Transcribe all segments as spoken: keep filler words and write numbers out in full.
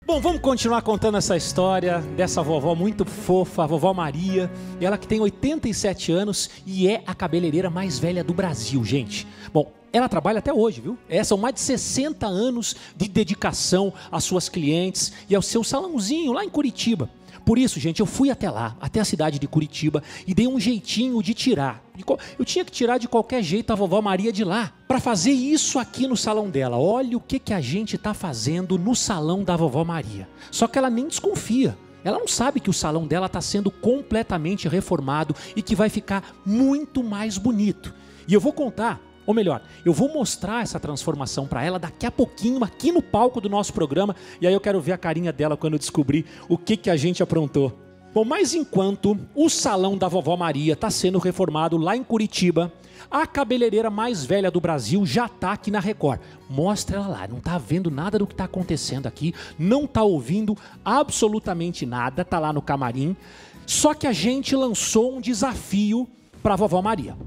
Bom, vamos continuar contando essa história dessa vovó muito fofa, a vovó Maria. Ela que tem oitenta e sete anos e é a cabeleireira mais velha do Brasil, gente. Bom, ela trabalha até hoje, viu? É, são mais de sessenta anos de dedicação às suas clientes e ao seu salãozinho lá em Curitiba. Por isso, gente, eu fui até lá, até a cidade de Curitiba e dei um jeitinho de tirar. Eu tinha que tirar de qualquer jeito a vovó Maria de lá, para fazer isso aqui no salão dela. Olha o que, que a gente está fazendo no salão da vovó Maria. Só que ela nem desconfia. Ela não sabe que o salão dela está sendo completamente reformado e que vai ficar muito mais bonito. E eu vou contar, ou melhor, eu vou mostrar essa transformação para ela daqui a pouquinho, aqui no palco do nosso programa. E aí eu quero ver a carinha dela quando eu descobrir o que, que a gente aprontou. Bom, mas enquanto o salão da vovó Maria está sendo reformado lá em Curitiba, a cabeleireira mais velha do Brasil já está aqui na Record. Mostra ela lá, não está vendo nada do que está acontecendo aqui, não está ouvindo absolutamente nada, está lá no camarim. Só que a gente lançou um desafio para a vovó Maria.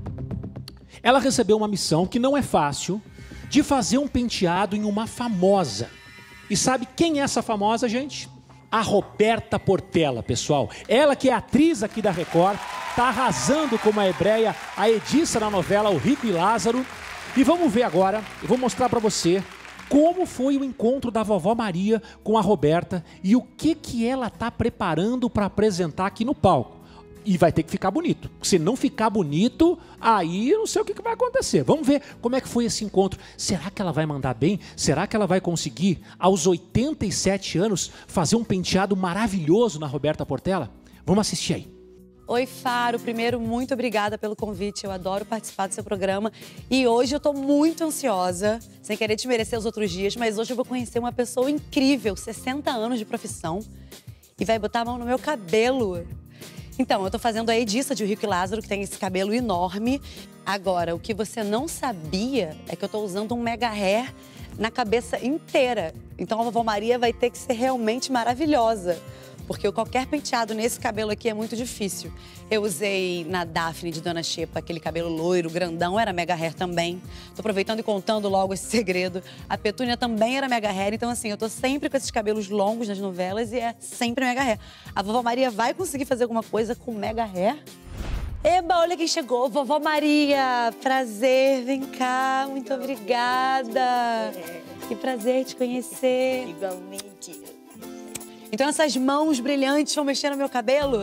Ela recebeu uma missão que não é fácil, de fazer um penteado em uma famosa. E sabe quem é essa famosa, gente? A Roberta Portela, pessoal. Ela que é atriz aqui da Record, tá arrasando como a hebreia, a Edissa na novela O Rico e Lázaro. E vamos ver agora, eu vou mostrar para você como foi o encontro da vovó Maria com a Roberta e o que, que ela tá preparando para apresentar aqui no palco. E vai ter que ficar bonito. Se não ficar bonito, aí eu não sei o que, que vai acontecer. Vamos ver como é que foi esse encontro. Será que ela vai mandar bem? Será que ela vai conseguir, aos oitenta e sete anos, fazer um penteado maravilhoso na Roberta Portela? Vamos assistir aí. Oi, Faro. Primeiro, muito obrigada pelo convite. Eu adoro participar do seu programa. E hoje eu tô muito ansiosa, sem querer te merecer os outros dias, mas hoje eu vou conhecer uma pessoa incrível, sessenta anos de profissão, e vai botar a mão no meu cabelo. Então, eu tô fazendo a Edissa de O Rico e Lázaro, que tem esse cabelo enorme. Agora, o que você não sabia é que eu tô usando um mega hair na cabeça inteira. Então, a vovó Maria vai ter que ser realmente maravilhosa, porque qualquer penteado nesse cabelo aqui é muito difícil. Eu usei na Daphne de Dona Xepa, aquele cabelo loiro, grandão, era mega hair também. Tô aproveitando e contando logo esse segredo. A Petúnia também era mega hair, então assim, eu tô sempre com esses cabelos longos nas novelas e é sempre mega hair. A vovó Maria vai conseguir fazer alguma coisa com mega hair? Eba, olha quem chegou, vovó Maria. Prazer, vem cá, muito obrigada. Que prazer te conhecer. Igualmente. Então essas mãos brilhantes vão mexer no meu cabelo?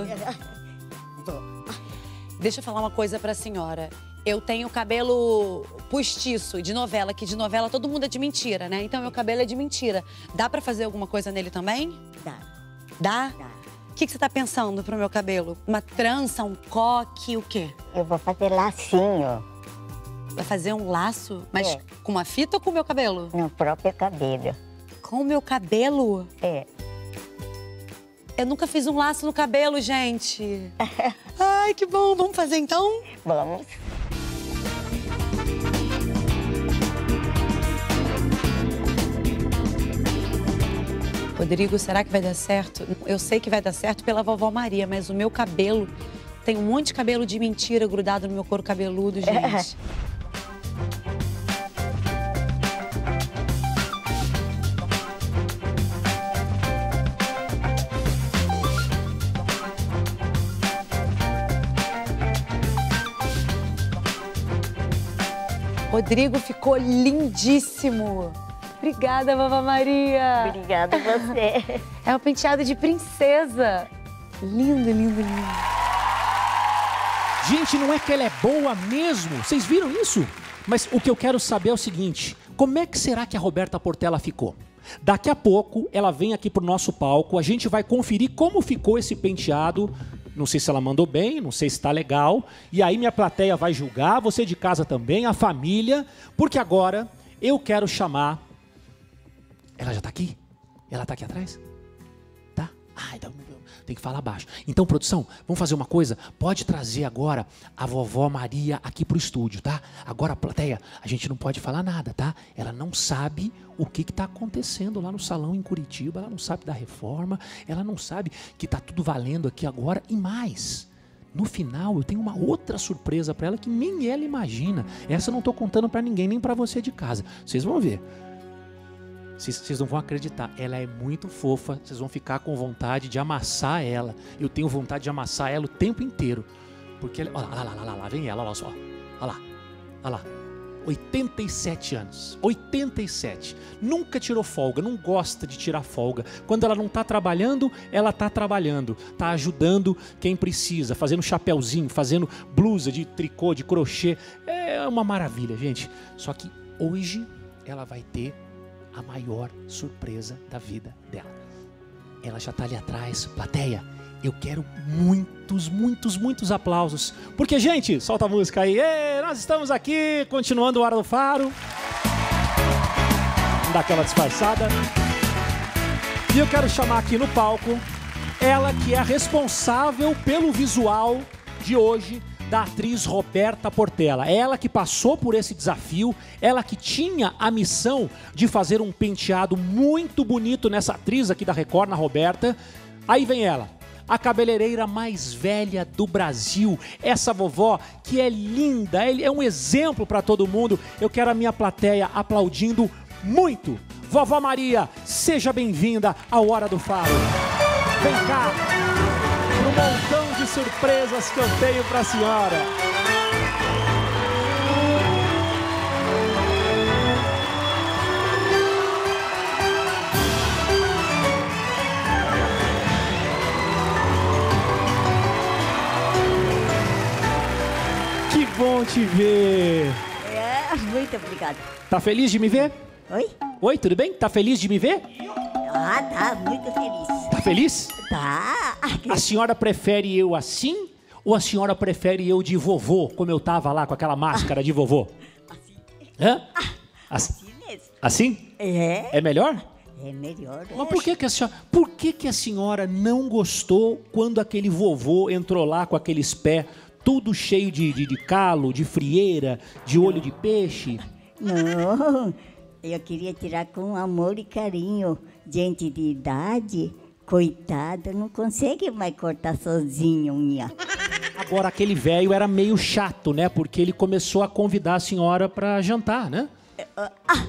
Deixa eu falar uma coisa pra senhora. Eu tenho cabelo postiço, de novela, que de novela todo mundo é de mentira, né? Então meu cabelo é de mentira. Dá pra fazer alguma coisa nele também? Dá. Dá? Dá. O que, que você tá pensando pro meu cabelo? Uma trança, um coque, o quê? Eu vou fazer lacinho Vai fazer um laço? Mas É. com uma fita ou com o meu cabelo? no próprio cabelo. Com o meu cabelo? É. Eu nunca fiz um laço no cabelo, gente. Ai, que bom. Vamos fazer então? Vamos. Rodrigo, será que vai dar certo? Eu sei que vai dar certo pela vovó Maria, mas o meu cabelo... Tem um monte de cabelo de mentira grudado no meu couro cabeludo, gente. Rodrigo ficou lindíssimo. Obrigada, vovó Maria. Obrigada a você. É um penteado de princesa. Lindo, lindo, lindo. Gente, não é que ela é boa mesmo? Vocês viram isso? Mas o que eu quero saber é o seguinte, como é que será que a Roberta Portela ficou? Daqui a pouco ela vem aqui pro nosso palco, a gente vai conferir como ficou esse penteado. Não sei se ela mandou bem, não sei se tá legal. E aí minha plateia vai julgar, você de casa também, a família. Porque agora eu quero chamar... Ela já tá aqui? Ela tá aqui atrás? Tá? Ah, então tem que falar baixo. Então, produção, vamos fazer uma coisa? Pode trazer agora a vovó Maria aqui pro estúdio, tá? Agora, a plateia, a gente não pode falar nada, tá? Ela não sabe o que que tá acontecendo lá no salão em Curitiba, ela não sabe da reforma, ela não sabe que tá tudo valendo aqui agora e mais. No final, eu tenho uma outra surpresa para ela que nem ela imagina. Essa eu não tô contando para ninguém, nem para você de casa. Vocês vão ver. Vocês não vão acreditar, ela é muito fofa, vocês vão ficar com vontade de amassar ela. Eu tenho vontade de amassar ela o tempo inteiro. Porque ela, olha lá, lá, lá, lá, lá, vem ela, olha só. Olha lá, olha lá. oitenta e sete anos, oitenta e sete. Nunca tirou folga, não gosta de tirar folga. Quando ela não está trabalhando, ela está trabalhando. Está ajudando quem precisa, fazendo chapéuzinho, fazendo blusa de tricô, de crochê. É uma maravilha, gente. Só que hoje ela vai ter a maior surpresa da vida dela. Ela já está ali atrás. Plateia, eu quero muitos, muitos, muitos aplausos. Porque, gente, solta a música aí. Ei, nós estamos aqui, continuando o Hora do Faro. Vamos dar aquela disfarçada. E eu quero chamar aqui no palco ela que é responsável pelo visual de hoje, da atriz Roberta Portela. Ela que passou por esse desafio, ela que tinha a missão de fazer um penteado muito bonito nessa atriz aqui da Record, na Roberta. Aí vem ela, a cabeleireira mais velha do Brasil, essa vovó que é linda, é um exemplo para todo mundo. Eu quero a minha plateia aplaudindo muito. Vovó Maria, seja bem-vinda ao Hora do Faro. Vem cá, no montão de surpresas que eu tenho para a senhora. Que bom te ver. É, muito obrigada. Tá feliz de me ver? Oi? Oi, tudo bem? Tá feliz de me ver? Ah, tá, muito feliz. Tá feliz? Tá. A senhora prefere eu assim ou a senhora prefere eu de vovô, como eu tava lá com aquela máscara de vovô? Assim. Hã? Assim? Assim mesmo. Assim? É? É melhor? É melhor. Mas por que que a senhora, por que que a senhora não gostou quando aquele vovô entrou lá com aqueles pés tudo cheio de, de, de calo, de frieira, de olho de peixe? Não, eu queria tirar com amor e carinho. Gente de idade, coitada, não consegue mais cortar sozinho unha. Agora, aquele velho era meio chato, né? Porque ele começou a convidar a senhora para jantar, né? Ah, A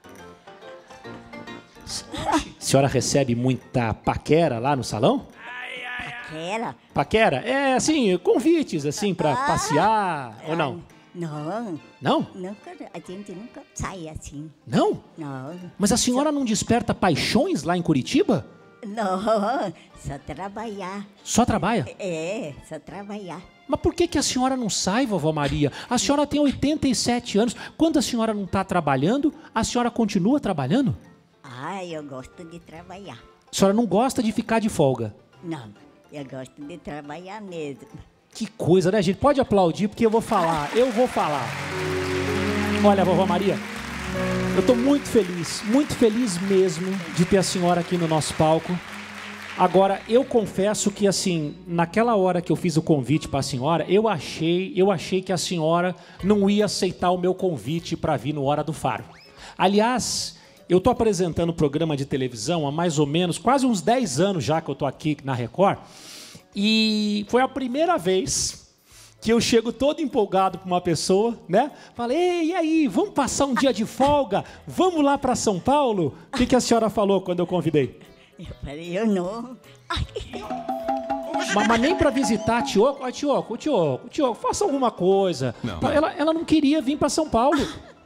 senhora recebe muita paquera lá no salão? aquela? Paquera? É, assim, convites, assim, para Ah, passear, ou não? Não, Não? nunca, a gente nunca sai assim. Não? Não, Mas a senhora não desperta paixões lá em Curitiba? não, só trabalhar. Só trabalha? É, só trabalhar. Mas por que que a senhora não sai, vovó Maria? A senhora tem oitenta e sete anos. Quando a senhora não está trabalhando, a senhora continua trabalhando? Ah, eu gosto de trabalhar. A senhora não gosta de ficar de folga? Não, eu gosto de trabalhar mesmo. Que coisa, né, gente? Pode aplaudir, porque eu vou falar, eu vou falar. Olha, vovó Maria, eu estou muito feliz, muito feliz mesmo de ter a senhora aqui no nosso palco. Agora, eu confesso que, assim, naquela hora que eu fiz o convite para a senhora, eu achei, eu achei que a senhora não ia aceitar o meu convite para vir no Hora do Faro. Aliás, eu estou apresentando o programa de televisão há mais ou menos, quase uns dez anos já que eu estou aqui na Record. E foi a primeira vez que eu chego todo empolgado para uma pessoa, né? Falei, ei, e aí, vamos passar um dia de folga? Vamos lá para São Paulo? O que que a senhora falou quando eu convidei? Eu falei, eu não. Ai, Mas, mas nem para visitar a Tioco. Ó, Tioco, Tioco, Tioco, faça alguma coisa. Não. Ela, ela não queria vir para São Paulo.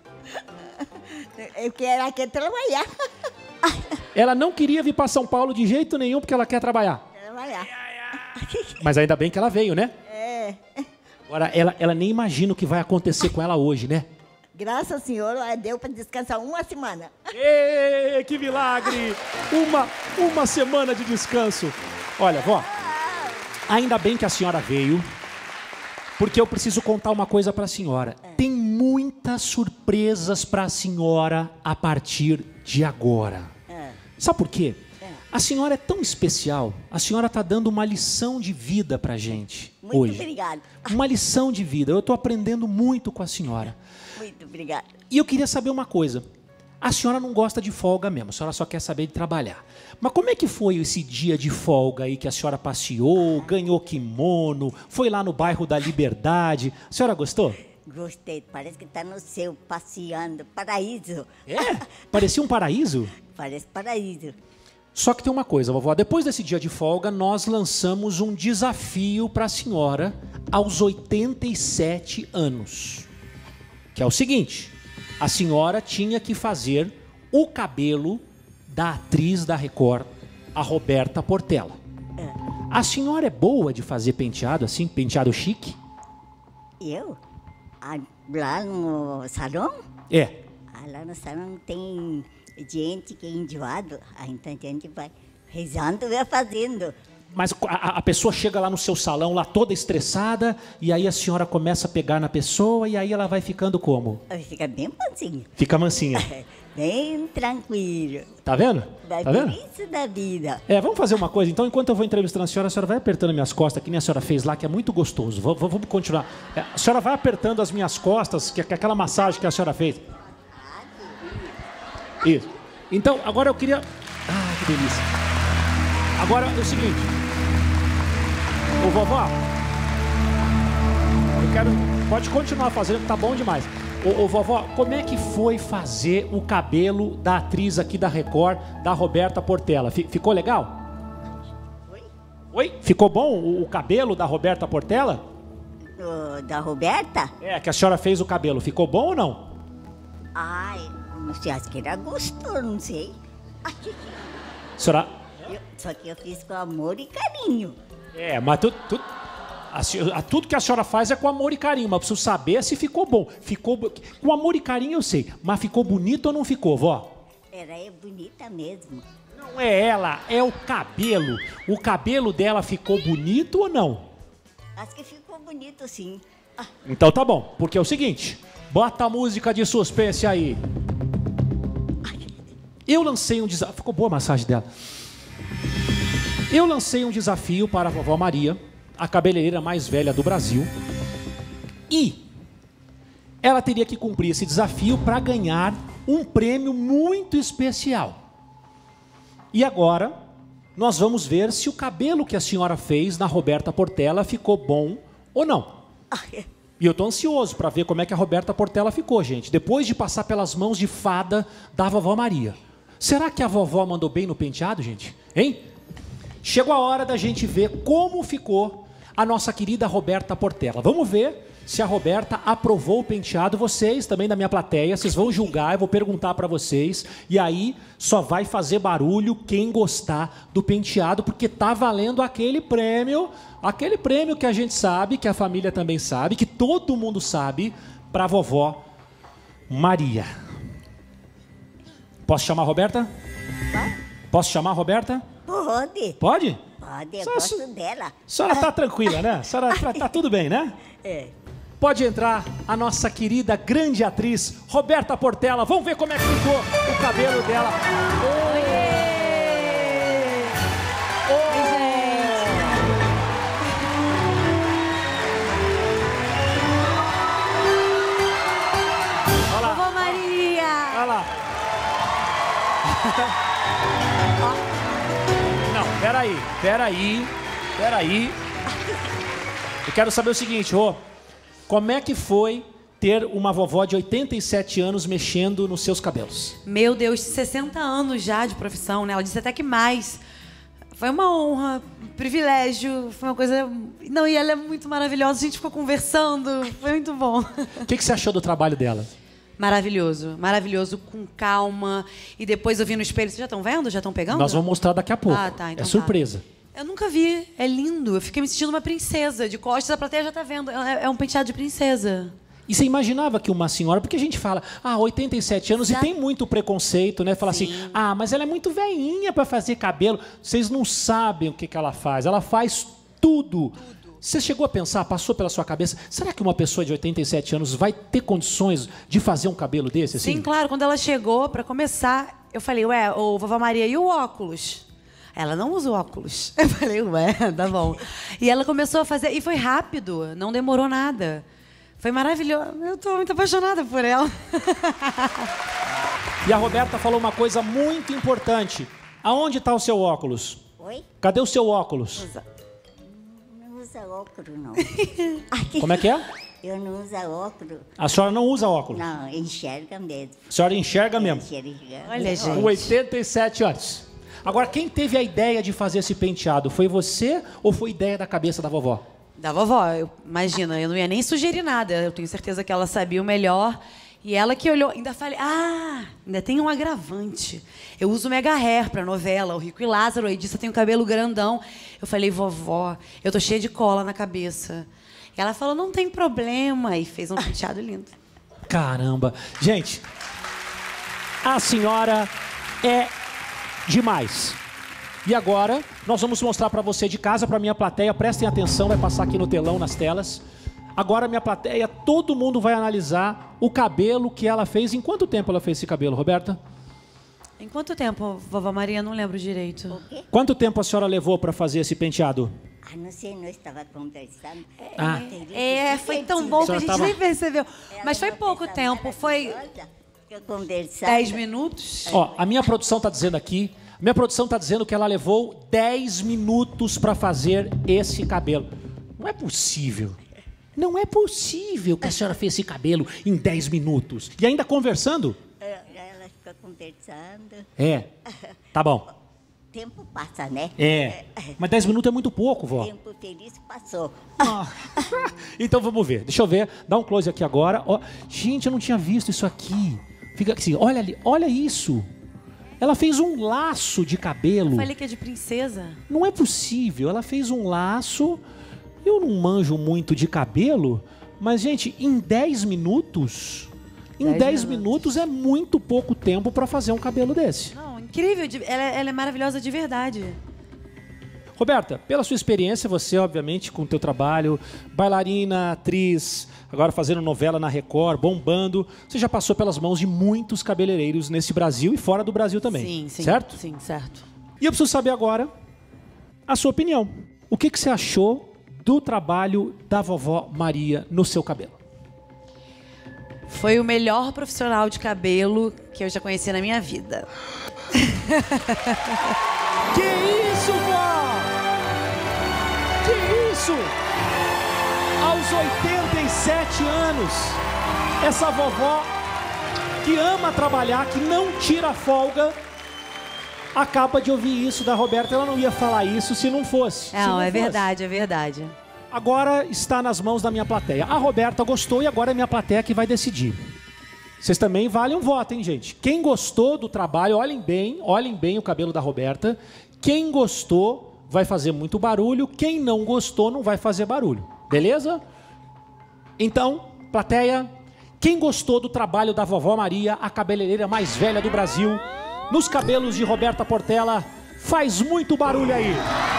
eu quero aqui trabalhar. Ela não queria vir para São Paulo de jeito nenhum porque ela quer trabalhar. Trabalhar. Mas ainda bem que ela veio, né? É. Agora, ela, ela nem imagina o que vai acontecer com ela hoje, né? Graças ao Senhor, deu para descansar uma semana. Ê, que milagre! Uma, uma semana de descanso. Olha, vó, ainda bem que a senhora veio, porque eu preciso contar uma coisa para a senhora. Tem muitas surpresas para a senhora a partir de agora. É. Sabe por quê? A senhora é tão especial, a senhora está dando uma lição de vida para a gente Muito hoje. obrigada. Uma lição de vida. Eu estou aprendendo muito com a senhora. Muito obrigada. E eu queria saber uma coisa. A senhora não gosta de folga mesmo, a senhora só quer saber de trabalhar. Mas como é que foi esse dia de folga aí que a senhora passeou, ganhou kimono, foi lá no bairro da Liberdade? A senhora gostou? Gostei, parece que está no céu, passeando, paraíso. É? Parecia um paraíso? parece paraíso. Só que tem uma coisa, vovó. Depois desse dia de folga, nós lançamos um desafio para a senhora aos oitenta e sete anos. Que é o seguinte, a senhora tinha que fazer o cabelo da atriz da Record, a Roberta Portela. É. A senhora é boa de fazer penteado assim, penteado chique? Eu? Ah, lá no salão? É. Ah, lá no salão tem gente que é enjoado. Ah, então a gente vai rezando e vai fazendo. Mas a, a pessoa chega lá no seu salão, lá toda estressada, e aí a senhora começa a pegar na pessoa, e aí ela vai ficando como? Fica bem mansinho. Fica mansinha. Bem tranquilo. Tá vendo? Vai Tá por vendo? isso da vida. É, vamos fazer uma coisa. Então, enquanto eu vou entrevistando a senhora, a senhora vai apertando minhas costas, que nem a senhora fez lá, que é muito gostoso. Vamos, vamos continuar. É, a senhora vai apertando as minhas costas, que é aquela massagem que a senhora fez. Isso. Então, agora eu queria... Ah, que delícia. Agora é o seguinte. Ô, vovó, eu quero... Pode continuar fazendo, que tá bom demais. Ô, ô, vovó, como é que foi fazer o cabelo da atriz aqui da Record, da Roberta Portela? F- ficou legal? Oi? Oi? Ficou bom o, o cabelo da Roberta Portela? Do- da Roberta? É, que a senhora fez o cabelo. Ficou bom ou não? Ai, não sei, acho que era gostoso, não sei. A senhora... Eu- só que eu fiz com amor e carinho. É, mas tu, tu, a, se- a- tudo que a senhora faz é com amor e carinho, mas preciso saber se ficou bom. Ficou bo- com amor e carinho eu sei, mas ficou bonito ou não ficou, vó? Era é bonita mesmo. Não é ela, é o cabelo. O cabelo dela ficou bonito ou não? Acho que ficou bonito, sim. Ah, Então tá bom, porque é o seguinte, bota a música de suspense aí. Eu lancei um desafio, ficou boa a massagem dela. Eu lancei um desafio para a vovó Maria, a cabeleireira mais velha do Brasil, e ela teria que cumprir esse desafio para ganhar um prêmio muito especial. E agora, nós vamos ver se o cabelo que a senhora fez na Roberta Portela ficou bom ou não. ai, E eu tô ansioso para ver como é que a Roberta Portela ficou, gente, depois de passar pelas mãos de fada da vovó Maria. Será que a vovó mandou bem no penteado, gente? Hein? Chegou a hora da gente ver como ficou a nossa querida Roberta Portela. Vamos ver se a Roberta aprovou o penteado. Vocês também da minha plateia, vocês vão julgar, eu vou perguntar para vocês. E aí só vai fazer barulho quem gostar do penteado, porque tá valendo aquele prêmio, aquele prêmio que a gente sabe, que a família também sabe, que todo mundo sabe, para a vovó Maria. Posso chamar a Roberta? vai? Posso chamar a Roberta? Pode. Pode? Pode, eu Só- gosto só- dela. A senhora tá tranquila, né? A senhora tá, tá tudo bem, né? É. Pode entrar a nossa querida grande atriz, Roberta Portela. Vamos ver como é que ficou o cabelo dela. Olha lá, Vovó Maria! olha lá. Não, peraí, peraí, peraí. Eu quero saber o seguinte, Rô. Como é que foi ter uma vovó de oitenta e sete anos mexendo nos seus cabelos? Meu Deus, sessenta anos já de profissão, né? Ela disse até que mais. Foi uma honra, um privilégio, foi uma coisa... Não, e ela é muito maravilhosa, a gente ficou conversando, foi muito bom. O que, que você achou do trabalho dela? Maravilhoso, maravilhoso, com calma. E depois eu vi no espelho, vocês já estão vendo? Já estão pegando? Nós vamos mostrar daqui a pouco. Ah, tá, então é tá. surpresa. Eu nunca vi, é lindo. Eu fiquei me sentindo uma princesa. De costas, a plateia já tá vendo. É, é um penteado de princesa. E você imaginava que uma senhora, porque a gente fala, ah, oitenta e sete anos, Já- e tem muito preconceito, né? Fala assim, ah, mas ela é muito velhinha para fazer cabelo. Vocês não sabem o que, que ela faz. Ela faz tudo. Você chegou a pensar, passou pela sua cabeça, será que uma pessoa de oitenta e sete anos vai ter condições de fazer um cabelo desse? Assim? Sim, claro. Quando ela chegou, pra começar, eu falei, ué, ô, vovó Maria, e o óculos? Ela não usa óculos. Eu falei, ué, tá bom. E ela começou a fazer, e foi rápido, não demorou nada. Foi maravilhoso. Eu tô muito apaixonada por ela. E a Roberta falou uma coisa muito importante. Aonde está o seu óculos? Oi? Cadê o seu óculos? Não usa óculos, não. Como é que é? Eu não uso óculos. A senhora não usa óculos? Não, enxerga mesmo. A senhora enxerga mesmo? Enxerga. Olha, gente. Com oitenta e sete anos. Agora, quem teve a ideia de fazer esse penteado? Foi você ou foi ideia da cabeça da vovó? Da vovó, eu, imagina, eu não ia nem sugerir nada. Eu tenho certeza que ela sabia o melhor. E ela que olhou, ainda falei, ah, ainda tem um agravante. Eu uso mega hair pra novela, o Rico e Lázaro, a Edissa tem um cabelo grandão. Eu falei, vovó, eu tô cheia de cola na cabeça. E ela falou, não tem problema, e fez um penteado lindo. Caramba. Gente, a senhora é demais. E agora, nós vamos mostrar pra você de casa, pra minha plateia, prestem atenção, vai passar aqui no telão, nas telas. Agora, minha plateia, todo mundo vai analisar o cabelo que ela fez. Em quanto tempo ela fez esse cabelo, Roberta? Em quanto tempo, vovó Maria? Não lembro direito. O quê? Quanto tempo a senhora levou para fazer esse penteado? Ah, não sei, nós estávamos conversando. Ah. É, foi tão bom que a gente tava- nem percebeu. Ela Mas foi uma pouco pessoa tempo, foi maravilhosa, que eu conversava. dez minutos. Ó, a minha produção tá dizendo aqui, a minha produção tá dizendo que ela levou dez minutos para fazer esse cabelo. Não é possível. Não é possível que a senhora fez esse cabelo em dez minutos. E ainda conversando? É, ela fica conversando. É. Tá bom. Tempo passa, né? É. Mas dez minutos é muito pouco, vó. Tempo feliz passou. Ah. Então vamos ver. Deixa eu ver. Dá um close aqui agora. Ó, gente, eu não tinha visto isso aqui. Fica assim, olha ali, olha isso. Ela fez um laço de cabelo. Falei que é de princesa. Não é possível. Ela fez um laço. Eu não manjo muito de cabelo, mas, gente, em dez minutos, em dez minutos é muito pouco tempo para fazer um cabelo desse. Não, incrível. de- Ela, ela é maravilhosa de verdade. Roberta, pela sua experiência, você, obviamente, com o teu trabalho, bailarina, atriz, agora fazendo novela na Record, bombando, você já passou pelas mãos de muitos cabeleireiros nesse Brasil e fora do Brasil também, Sim, sim. certo? Sim, certo. E eu preciso saber agora a sua opinião. O que, que você achou do trabalho da vovó Maria no seu cabelo? Foi o melhor profissional de cabelo que eu já conheci na minha vida. Que isso, vó? Que isso? Aos oitenta e sete anos, essa vovó que ama trabalhar, que não tira folga, acaba de ouvir isso da Roberta. Ela não ia falar isso se não fosse. se Não, é fosse. verdade, é verdade. Agora está nas mãos da minha plateia. A Roberta gostou e agora é minha plateia que vai decidir. Vocês também valem um voto, hein, gente? Quem gostou do trabalho, olhem bem, olhem bem o cabelo da Roberta. Quem gostou vai fazer muito barulho. Quem não gostou não vai fazer barulho. Beleza? Então, plateia, quem gostou do trabalho da vovó Maria, a cabeleireira mais velha do Brasil, nos cabelos de Roberta Portela, faz muito barulho aí.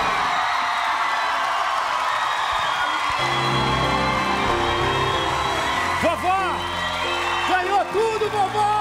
Vovó! Ganhou tudo, vovó!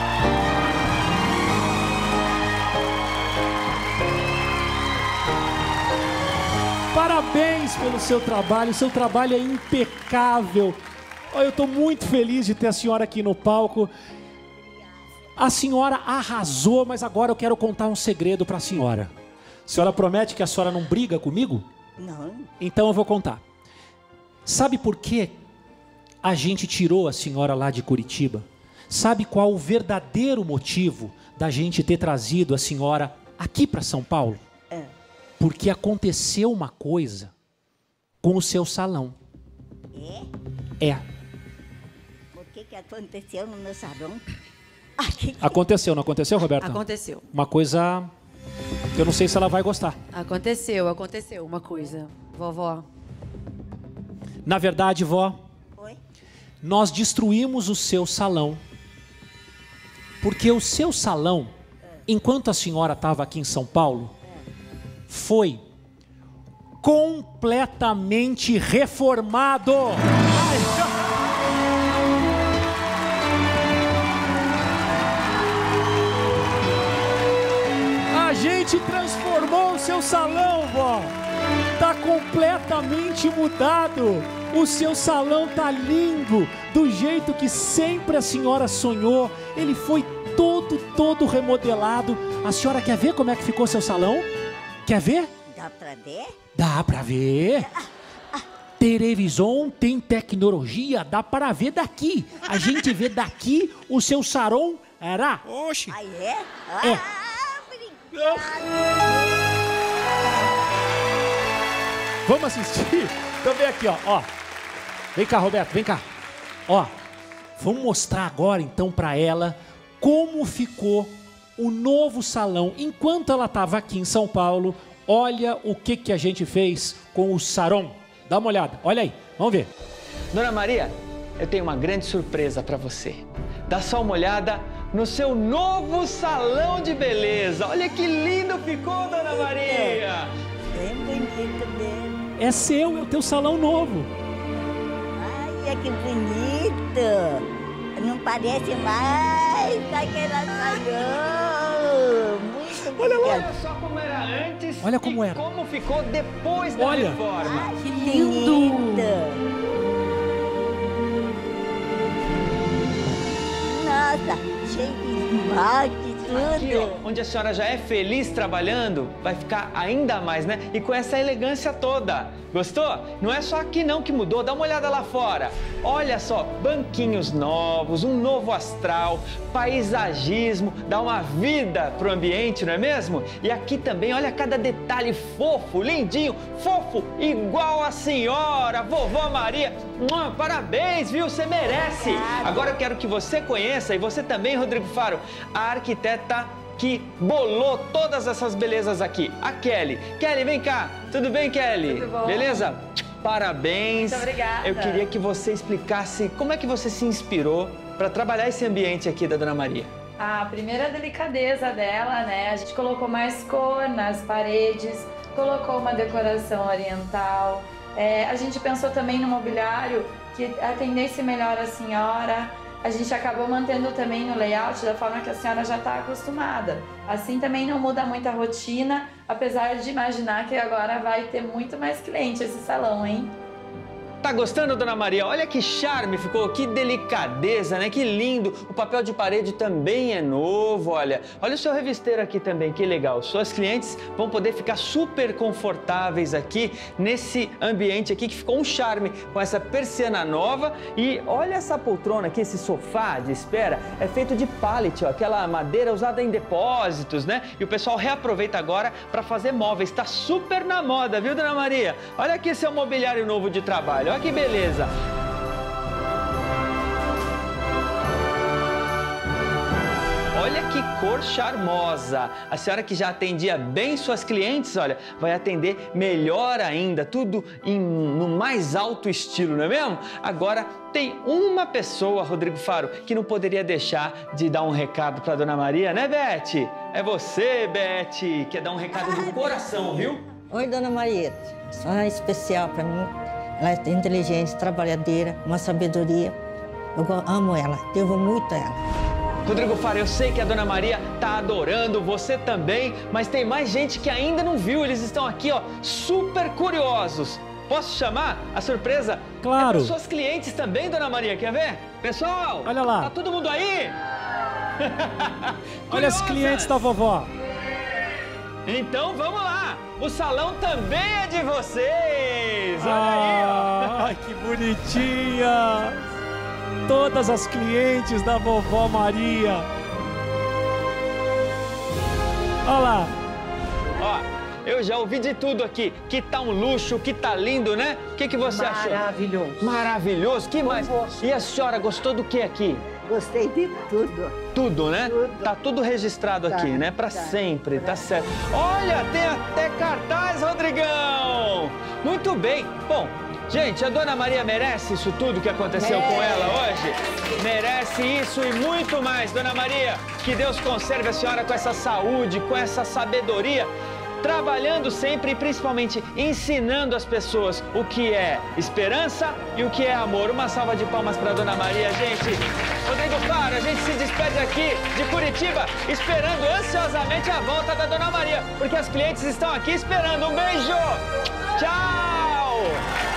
Parabéns pelo seu trabalho, seu trabalho é impecável. Olha, eu estou muito feliz de ter a senhora aqui no palco. A senhora arrasou, mas agora eu quero contar um segredo para a senhora. A senhora promete que a senhora não briga comigo? Não. Então eu vou contar. Sabe por que a gente tirou a senhora lá de Curitiba? Sabe qual o verdadeiro motivo da gente ter trazido a senhora aqui para São Paulo? É. Porque aconteceu uma coisa com o seu salão. É? É. O que, que aconteceu no meu salão? Ah, que que... Aconteceu, não aconteceu, Roberta? Aconteceu. Uma coisa que eu não sei se ela vai gostar. Aconteceu, aconteceu uma coisa. Vovó. Na verdade, vó, Oi? nós destruímos o seu salão. Porque o seu salão, enquanto a senhora estava aqui em São Paulo, foi completamente reformado. A gente transformou o seu salão, vó. Tá completamente mudado. O seu salão tá lindo, do jeito que sempre a senhora sonhou. Ele foi todo, todo remodelado. A senhora quer ver como é que ficou seu salão? Quer ver? Dá pra ver? Dá pra ver. televisão tem tecnologia, dá para ver daqui. A gente vê daqui o seu sarão era. Oxi. Ah, é? É. Ah, obrigada. Vamos assistir? Então vem aqui, ó, ó. Vem cá, Roberto, vem cá. Ó, vamos mostrar agora então para ela como ficou o novo salão. Enquanto ela estava aqui em São Paulo, olha o que, que a gente fez com o sarão. Dá uma olhada, olha aí, vamos ver. Dona Maria, eu tenho uma grande surpresa para você. Dá só uma olhada no seu novo salão de beleza. Olha que lindo ficou, Dona Maria. Bem bonito mesmo. É seu, é o teu salão novo. Olha que bonito. Não parece mais aquele salão. Muito bonito. Olha só como era antes. Olha como e era. como ficou depois da Olha. reforma. Ai, Que lindo. bonito. Nossa, cheio de esmalte, Aqui, ó, tudo. onde a senhora já é feliz trabalhando, vai ficar ainda mais, né? E com essa elegância toda. Gostou? Não é só aqui não que mudou, dá uma olhada lá fora. Olha só, banquinhos novos, um novo astral, paisagismo, dá uma vida pro ambiente, não é mesmo? E aqui também, olha cada detalhe fofo, lindinho, fofo, igual a senhora, vovó Maria. Mua, parabéns, viu? Você merece. Agora eu quero que você conheça, e você também, Rodrigo Faro, a arquiteta que bolou todas essas belezas aqui, a Kelly. Kelly, vem cá. Tudo bem, Kelly? Tudo bom? Beleza? Parabéns. Muito obrigada. Eu queria que você explicasse como é que você se inspirou para trabalhar esse ambiente aqui da Dona Maria. A primeira delicadeza dela, né? A gente colocou mais cor nas paredes, colocou uma decoração oriental. É, a gente pensou também no mobiliário que atendesse melhor a senhora. A gente acabou mantendo também no layout da forma que a senhora já está acostumada. Assim também não muda muito a rotina, apesar de imaginar que agora vai ter muito mais cliente esse salão, hein? Tá gostando, Dona Maria? Olha que charme ficou, que delicadeza, né? Que lindo. O papel de parede também é novo, olha. Olha o seu revisteiro aqui também, que legal. Suas clientes vão poder ficar super confortáveis aqui nesse ambiente aqui que ficou um charme com essa persiana nova. E olha essa poltrona aqui, esse sofá de espera, é feito de pallet, ó, aquela madeira usada em depósitos, né? E o pessoal reaproveita agora para fazer móveis. Tá super na moda, viu, Dona Maria? Olha aqui seu mobiliário novo de trabalho. Olha que beleza! Olha que cor charmosa! A senhora que já atendia bem suas clientes, olha, vai atender melhor ainda, tudo em, no mais alto estilo, não é mesmo? Agora tem uma pessoa, Rodrigo Faro, que não poderia deixar de dar um recado para Dona Maria, né, Beth? É você, Beth, quer dar um recado do coração, viu? Oi, Dona Marieta. Ela é especial para mim. Ela é inteligente, trabalhadeira, uma sabedoria. Eu amo ela, devo muito a ela. Rodrigo Faro, eu sei que a Dona Maria tá adorando, você também, mas tem mais gente que ainda não viu. Eles estão aqui, ó, super curiosos. Posso chamar a surpresa? Claro. É para suas clientes também, Dona Maria, quer ver? Pessoal, Olha lá. Tá todo mundo aí? Olha as Curiosas? clientes da vovó. Então vamos lá, o salão também é de vocês! Olha aí, ó! Ah, que bonitinha! Todas as clientes da vovó Maria. Olha lá. Ó, eu já ouvi de tudo aqui, que tá um luxo, que tá lindo, né? O que, que você achou? Maravilhoso. Maravilhoso, que mais? E a senhora gostou do que aqui? Gostei de tudo. Tudo, né? Tudo. Tá tudo registrado Tá, aqui, né? Pra tá. sempre, tá certo. Olha, tem até cartaz, Rodrigão! Muito bem. Bom, gente, a Dona Maria merece isso tudo que aconteceu com ela hoje? Merece isso e muito mais, Dona Maria. Que Deus conserve a senhora com essa saúde, com essa sabedoria, trabalhando sempre e principalmente ensinando as pessoas o que é esperança e o que é amor. Uma salva de palmas para Dona Maria, gente. Rodrigo Faro, a gente se despede aqui de Curitiba, esperando ansiosamente a volta da Dona Maria, porque as clientes estão aqui esperando. Um beijo! Tchau!